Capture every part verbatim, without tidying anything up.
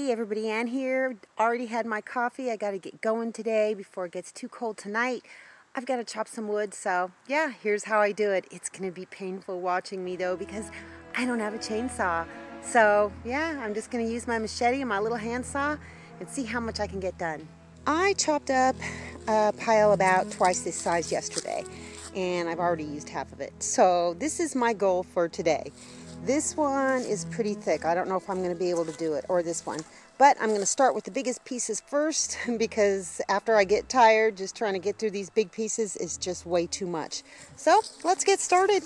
Hey everybody, Ann here. Already had my coffee. I got to get going today before it gets too cold tonight. I've got to chop some wood, so yeah, here's how I do it. It's going to be painful watching me though because I don't have a chainsaw. So yeah, I'm just going to use my machete and my little handsaw and see how much I can get done. I chopped up a pile about twice this size yesterday, and I've already used half of it. So this is my goal for today. This one is pretty thick. I don't know if I'm going to be able to do it, or this one. But I'm going to start with the biggest pieces first because after I get tired, just trying to get through these big pieces is just way too much. So let's get started.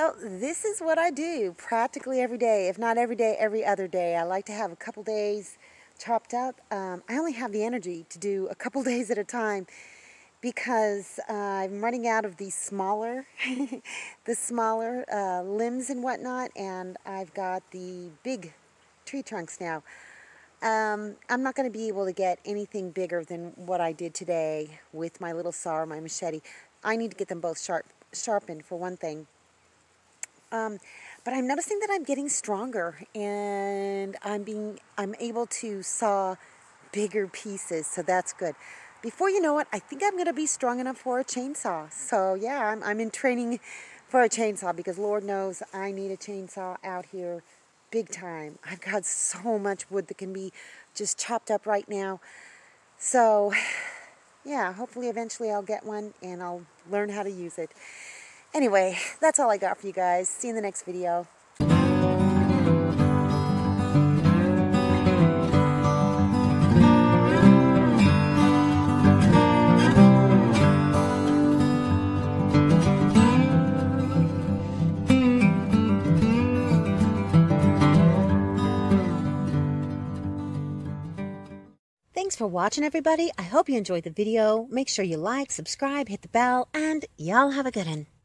Well, this is what I do practically every day, if not every day, every other day. I like to have a couple days chopped up. Um, I only have the energy to do a couple days at a time because uh, I'm running out of the smaller, the smaller uh, limbs and whatnot, and I've got the big tree trunks now. Um, I'm not going to be able to get anything bigger than what I did today with my little saw or my machete. I need to get them both sharp, sharpened for one thing. Um, but I'm noticing that I'm getting stronger, and I'm being I'm able to saw bigger pieces, so that's good. Before you know it, I think I'm going to be strong enough for a chainsaw. So yeah, I'm, I'm in training for a chainsaw because Lord knows I need a chainsaw out here big time. I've got so much wood that can be just chopped up right now. So yeah, hopefully eventually I'll get one and I'll learn how to use it. Anyway, that's all I got for you guys. See you in the next video. Thanks for watching, everybody. I hope you enjoyed the video. Make sure you like, subscribe, hit the bell, and y'all have a good one.